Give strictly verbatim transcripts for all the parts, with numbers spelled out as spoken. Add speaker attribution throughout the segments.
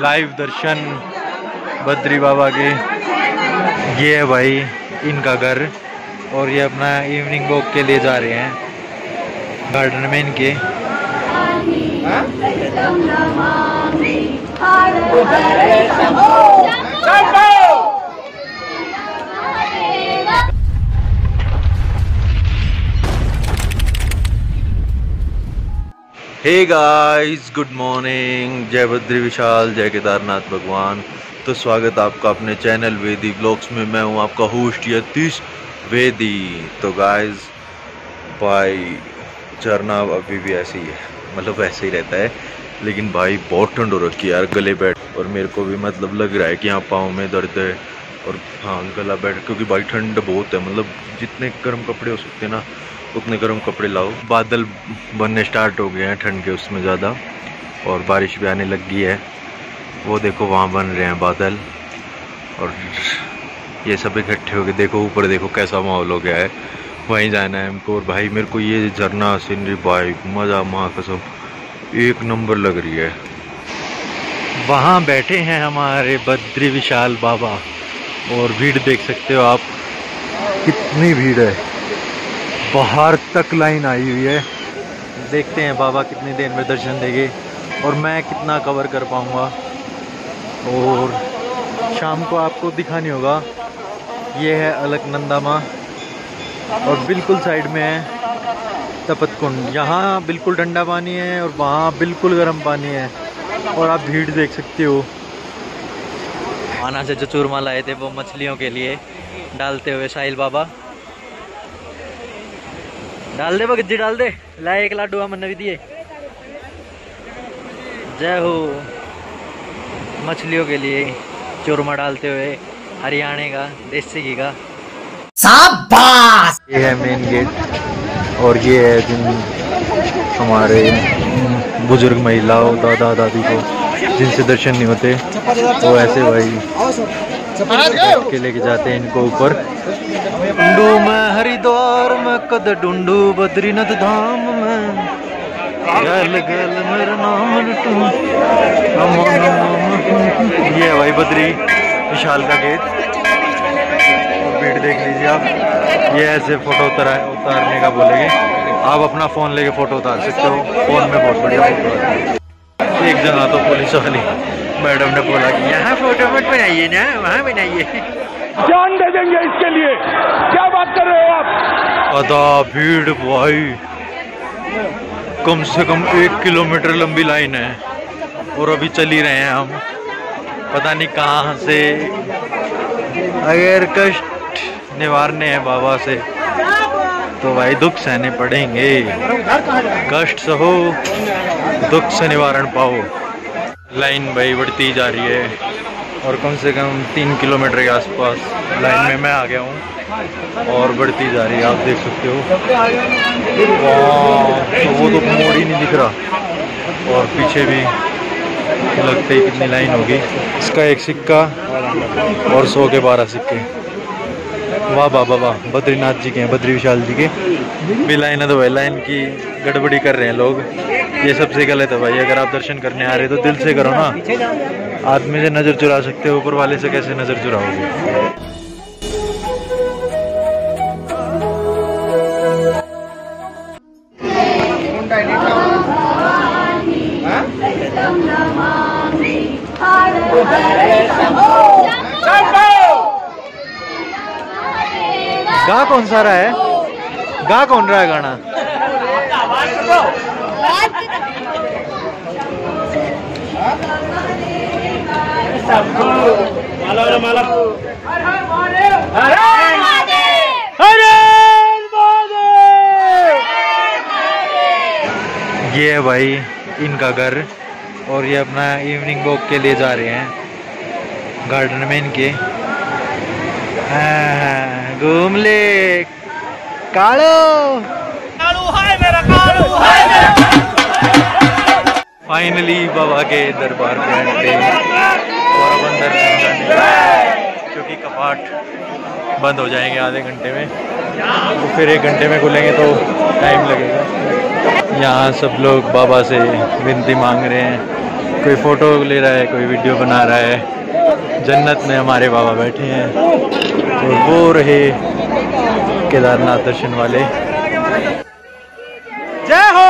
Speaker 1: Live दर्शन बद्री बाबा के। ये है भाई इनका घर और ये अपना इवनिंग वॉक के लिए जा रहे हैं गार्डन में इनके। Hey guys, good morning. जय बद्री विशाल, जय केदारनाथ भगवान। तो स्वागत आपका अपने चैनल वेदी ब्लॉग्स में। मैं हूं आपका होस्ट यतीश वेदी। तो गाइस भाई झरना अभी भी ऐसे ही है, मतलब वैसे ही रहता है, लेकिन भाई बहुत ठंड हो रखी है यार। गले बैठ और मेरे को भी मतलब लग रहा है कि यहाँ पाँव में दर्द है और हाँ गला बैठ, क्योंकि भाई ठंड बहुत है। मतलब जितने गर्म कपड़े हो सकते हैं ना उतने गर्म कपड़े लाओ। बादल बनने स्टार्ट हो गए हैं ठंड के उसमें ज़्यादा, और बारिश भी आने लग गई है। वो देखो वहाँ बन रहे हैं बादल और ये सब इकट्ठे हो गए। देखो ऊपर देखो कैसा माहौल हो गया है, वहीं जाना है हमको। और भाई मेरे को ये झरना सीनरी भाई मज़ा, माँ कसम एक नंबर लग रही है। वहाँ बैठे हैं हमारे बद्री विशाल बाबा और भीड़ देख सकते हो आप, कितनी भीड़ है। बाहर तक लाइन आई हुई है। देखते हैं बाबा कितनी देर में दर्शन देंगे और मैं कितना कवर कर पाऊँगा। और शाम को आपको दिखानी होगा। ये है अलकनंदा माँ और बिल्कुल साइड में है तपत कुंड। यहाँ बिल्कुल ठंडा पानी है और वहाँ बिल्कुल गर्म पानी है और आप भीड़ देख सकते हो। माना से जो चूरमा लाए थे वो मछलियों के लिए डालते हुए साहिल बाबा। डाल दे बगजी, डाल दे। लाए एक लाडू हमने भी दिए। जय हो। मछलियों के लिए चूरमा डालते हुए हरियाणा का देसी घी का। शाबाश। ये है मेन गेट और ये है जिन हमारे बुजुर्ग महिलाओं दादा दादी को जिनसे दर्शन नहीं होते वो ऐसे भाई के लेके जाते हैं इनको ऊपर। ढूंढू मैं हरिद्वार में कद ढूंढू बद्रीनाथ धाम में, गल गल मेरा नाम लुटू। ये है भाई बद्री विशाल का गेट और भीड़ देख लीजिए आप। ये ऐसे फोटो उतार उतारने का बोलेंगे, आप अपना फोन लेके फोटो उतार सकते हो। फोन में बहुत बढ़िया फोटो है। एक जना तो पुलिस वाली मैडम ने बोला कि यहाँ फोटो मत बनाइए ना, वहाँ बनाइए।
Speaker 2: जान दे देंगे इसके लिए। क्या बात कर रहे हो आप?
Speaker 1: अदा भीड़ भाई, कम से कम एक किलोमीटर लंबी लाइन है और अभी चल ही रहे हैं हम, पता नहीं कहाँ से। अगर कष्ट निवारने हैं बाबा से तो भाई दुख सहने पड़ेंगे। कष्ट सहो, दुख से निवारण पाओ। लाइन भाई बढ़ती जा रही है और कम से कम तीन किलोमीटर के आसपास लाइन में मैं आ गया हूँ और बढ़ती जा रही है, आप देख सकते हो। वाह, तो वो तो मोड़ ही नहीं दिख रहा और पीछे भी लगते ही कितनी लाइन होगी। इसका एक सिक्का और सौ के बारह सिक्के। वाह बाबा वाह, बद्रीनाथ जी के हैं, बद्री विशाल जी के भी लाइन है। तो भाई लाइन की गड़बड़ी कर रहे हैं लोग, ये सबसे गलत है भाई। अगर आप दर्शन करने आ रहे हो तो दिल से करो ना। आदमी से नज़र चुरा सकते हो, ऊपर वाले से कैसे नज़र चुराओगे। गा कौन सा रहा है? गा कौन रहा है गाना? ये है भाई इनका घर और ये अपना इवनिंग वॉक के लिए जा रहे हैं गार्डन में इनके। हाँ, घूम ले कालो कालू हाय मेरा कालू हाय मेरा। फाइनली बाबा के दरबार में गए और अब अंदर क्योंकि कपाट बंद हो जाएंगे आधे घंटे में, तो फिर एक घंटे में खुलेंगे तो टाइम लगेगा। यहाँ सब लोग बाबा से विनती मांग रहे हैं कोई फोटो ले रहा है, कोई वीडियो बना रहा है। जन्नत में हमारे बाबा बैठे हैं और वो रहे केदारनाथ दर्शन वाले। जय हो।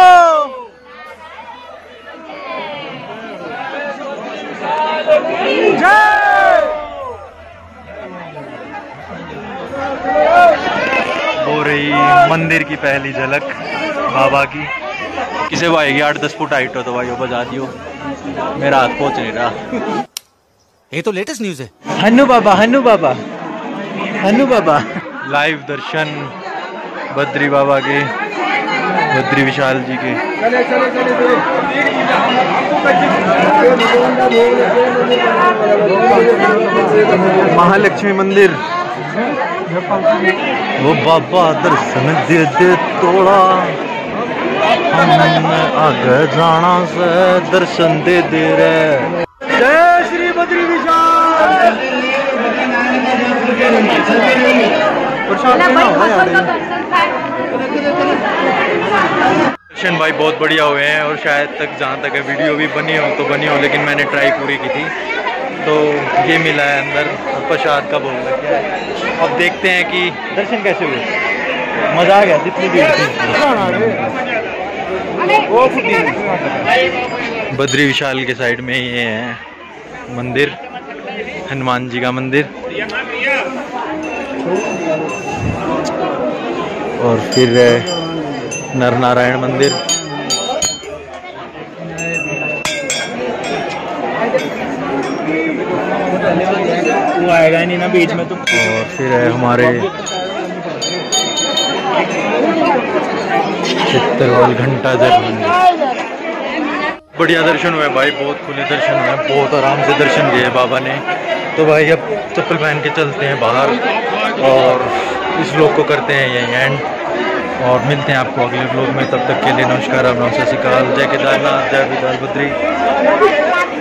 Speaker 1: वो रही मंदिर की पहली झलक बाबा की। किसे वो आएगी आठ दस फुट हाइट हो तो भाई वो बजा दियो, मेरा हाथ पहुंच नहीं रहा।
Speaker 3: ये तो लेटेस्ट न्यूज़ है।
Speaker 1: हन्नू बाबा, हन्नू बाबा, हन्नू बाबा। लाइव दर्शन बद्री बाबा के, बद्री विशाल जी के। महालक्ष्मी मंदिर। वो बाबा दर्शन दे दे तोड़ा, हम आगे जाना से दर्शन दे दे रे। जय श्री बद्री विशाल। दर्शन भाई बहुत बढ़िया हुए हैं और शायद तक जहाँ तक है वीडियो भी बनी हो तो बनी हो, लेकिन मैंने ट्राई पूरी की थी तो ये मिला है अंदर प्रसाद का भोग लग गया है। अब देखते हैं कि दर्शन कैसे हुए। मजा आ गया जितनी भीड़ थी। बद्री विशाल के साइड में ये है मंदिर, हनुमान जी का मंदिर। और फिर नर नारायण मंदिर।
Speaker 3: वो आएगा नहीं ना बीच में तो।
Speaker 1: और फिर है हमारे चित्तरवाल घंटा जर मंदिर। बढ़िया दर्शन हुए भाई, बहुत खुले दर्शन हुए, बहुत आराम से दर्शन किए बाबा ने। तो भाई अब चप्पल पहन के चलते हैं बाहर और इस व्लॉग को करते हैं यहीं एंड और मिलते हैं आपको अगले व्लॉग में। तब तक के लिए नमस्कार, राम राम, सत श्री अकाल, जय केदारनाथ, जय विशाल बद्री।